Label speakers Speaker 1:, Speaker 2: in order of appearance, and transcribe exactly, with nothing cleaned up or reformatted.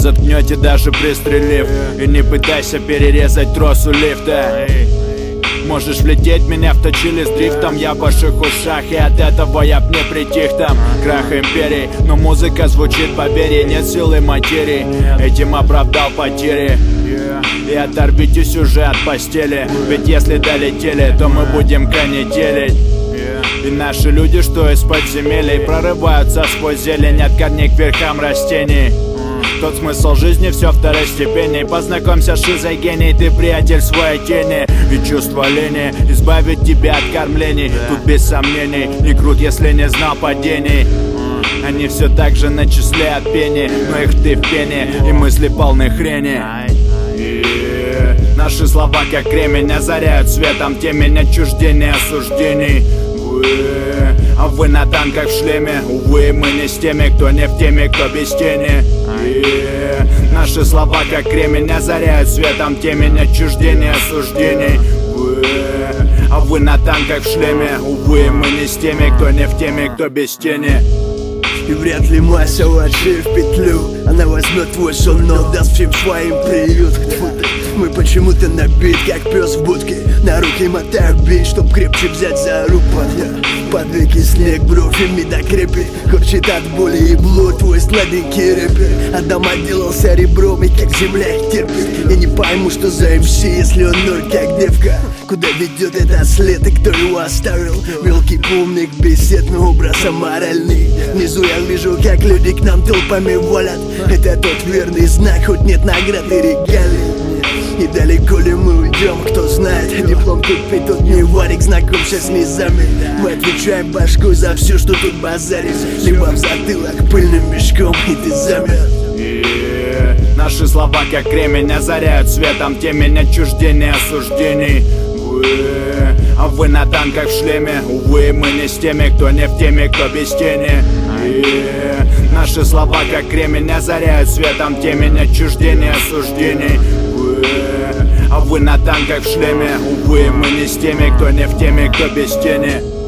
Speaker 1: заткнете, даже пристрелив. И не пытайся перерезать трос у лифта. Можешь влететь, меня вточили с дрифтом. Я в ваших ушах, и от этого я б не притих там. Крах империи, но музыка звучит, поверь, нет силы материи. Этим оправдал потери. И оторвитесь уже от постели, ведь если долетели, то мы будем канителить. И наши люди, что из подземелий, прорываются сквозь зелень от корней к верхам растений. Тот смысл жизни все второстепенней. Познакомься с шизой, гений, ты приятель своей тени. И чувство лени избавит тебя от кормлений. Тут без сомнений, не крут, если не знал падений. Они все так же начисляют пени, но их ты в пене, и мысли полны хрени. Наши слова как кремень озаряют светом темень отчуждения, осуждений. А вы на танках в шлеме. Увы, мы не с теми, кто не в теме, кто без тени. Наши слова как кремень озаряют светом темень отчуждения, осуждений. А вы на танках в шлеме. Увы, мы не с теми, кто не в теме, кто без тени.
Speaker 2: И вряд ли Мася вложи в петлю. Она возьмет твой сон, но даст всем своим приют. Мы почему-то набит, как пес в будке. На руки мотаю бей, чтоб крепче взять за руку. Под веки снег, бровями до крепи. Корчит от боли и блуд твой сладенький рэпер. Адам отделался ребром и как земля их терпит. Я не пойму, что за эм си, если он ноль, как девка. Куда ведет этот след и кто его оставил? Мелкий помник, бесед, но образ аморальный. Внизу я вижу, как люди к нам толпами валят. Это тот верный знак, хоть нет наград и регалий. И далеко ли мы уйдем, кто знает. Диплом купить тут не варик, знакомься с низами. Мы отвечаем башку за все, что тут базарит. Либо в затылок пыльным мешком, и ты замер.
Speaker 1: Наши слова как кремень озаряют светом темень отчуждения, осуждений. А вы на танках в шлеме. Увы, мы не с теми, кто не в теме, кто без тени. Наши слова как кремень озаряют светом темень отчуждения, осуждений. А вы на танках в шлеме. Увы, мы не с теми, кто не в теме, кто без тени.